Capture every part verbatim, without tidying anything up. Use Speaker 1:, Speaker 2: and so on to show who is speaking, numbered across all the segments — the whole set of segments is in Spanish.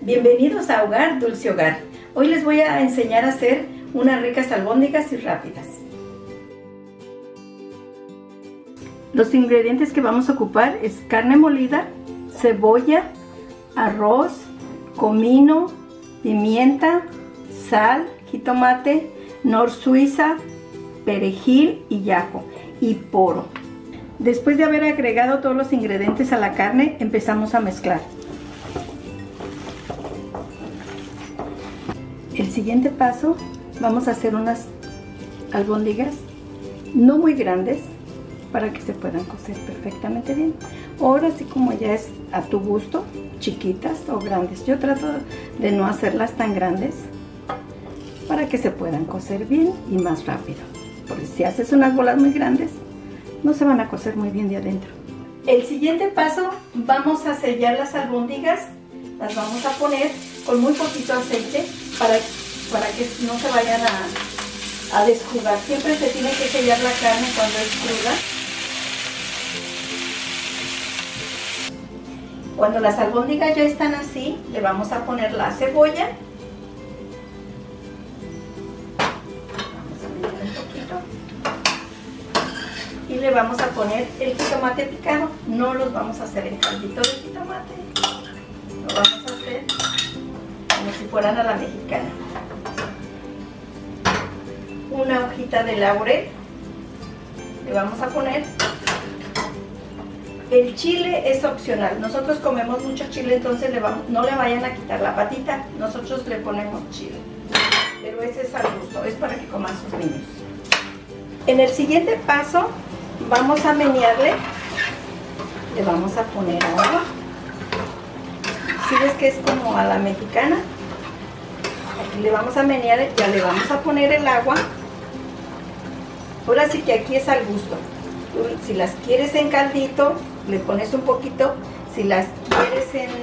Speaker 1: Bienvenidos a Hogar Dulce Hogar. Hoy les voy a enseñar a hacer unas ricas albóndigas y rápidas. Los ingredientes que vamos a ocupar es carne molida, cebolla, arroz, comino, pimienta, sal, jitomate, nor suiza, perejil y ajo y poro. Después de haber agregado todos los ingredientes a la carne, empezamos a mezclar. El siguiente paso, vamos a hacer unas albóndigas no muy grandes para que se puedan cocer perfectamente bien. Ahora sí, como ya es a tu gusto, chiquitas o grandes. Yo trato de no hacerlas tan grandes para que se puedan cocer bien y más rápido. Porque si haces unas bolas muy grandes, no se van a cocer muy bien de adentro. El siguiente paso, vamos a sellar las albóndigas. Las vamos a poner con muy poquito aceite para, para que no se vayan a, a desjugar. Siempre se tiene que sellar la carne cuando es cruda. Cuando las albóndigas ya están así, le vamos a poner la cebolla. Vamos a meter un poquito. Y le vamos a poner el jitomate picado. No los vamos a hacer en caldito de jitomate. Lo vamos a hacer como si fueran a la mexicana. Una hojita de laurel. Le vamos a poner. El chile es opcional. Nosotros comemos mucho chile, entonces le vamos, no le vayan a quitar la patita. Nosotros le ponemos chile. Pero ese es al gusto, es para que coman sus niños. En el siguiente paso vamos a menearle. Le vamos a poner agua. Si ves que es como a la mexicana, aquí le vamos a menear, ya le vamos a poner el agua. Ahora sí que aquí es al gusto. Si las quieres en caldito, le pones un poquito. Si las quieres en,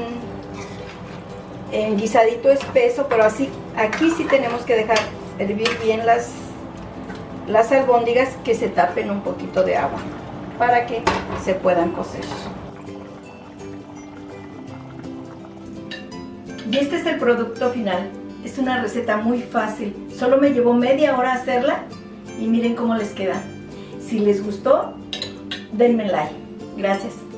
Speaker 1: en guisadito espeso, pero así, aquí sí tenemos que dejar hervir bien las, las albóndigas, que se tapen un poquito de agua para que se puedan cocer. Y este es el producto final. Es una receta muy fácil. Solo me llevó media hora hacerla y miren cómo les queda. Si les gustó, denme like. Gracias.